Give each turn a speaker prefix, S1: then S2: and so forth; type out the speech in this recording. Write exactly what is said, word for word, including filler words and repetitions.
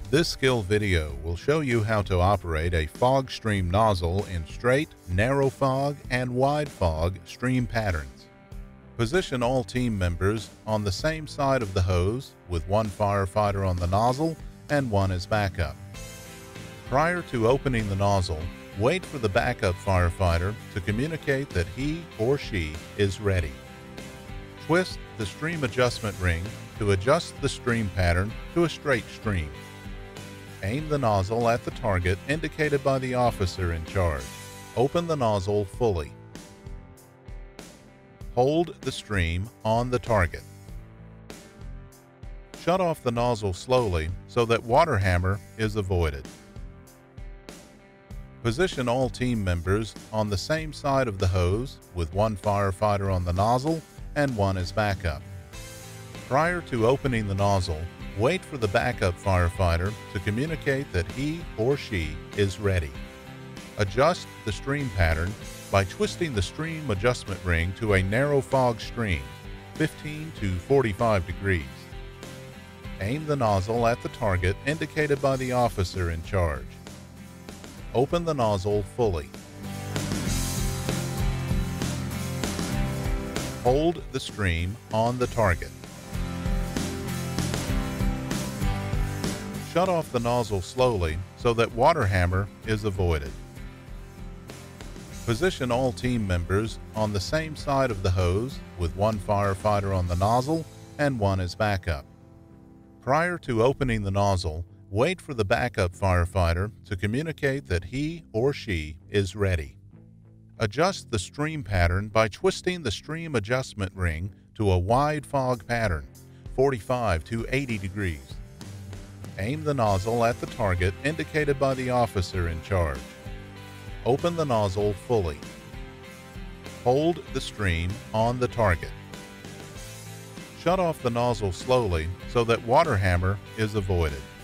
S1: This skill video will show you how to operate a fog stream nozzle in straight, narrow fog, and wide fog stream patterns. Position all team members on the same side of the hose with one firefighter on the nozzle and one as backup. Prior to opening the nozzle, wait for the backup firefighter to communicate that he or she is ready. Twist the stream adjustment ring to adjust the stream pattern to a straight stream. Aim the nozzle at the target indicated by the officer in charge. Open the nozzle fully. Hold the stream on the target. Shut off the nozzle slowly so that water hammer is avoided. Position all team members on the same side of the hose with one firefighter on the nozzle and one as backup. Prior to opening the nozzle, wait for the backup firefighter to communicate that he or she is ready. Adjust the stream pattern by twisting the stream adjustment ring to a narrow fog stream, fifteen to forty-five degrees. Aim the nozzle at the target indicated by the officer in charge. Open the nozzle fully. Hold the stream on the target. Shut off the nozzle slowly so that water hammer is avoided. Position all team members on the same side of the hose with one firefighter on the nozzle and one as backup. Prior to opening the nozzle, wait for the backup firefighter to communicate that he or she is ready. Adjust the stream pattern by twisting the stream adjustment ring to a wide fog pattern, forty-five to eighty degrees. Aim the nozzle at the target indicated by the officer in charge. Open the nozzle fully. Hold the stream on the target. Shut off the nozzle slowly so that water hammer is avoided.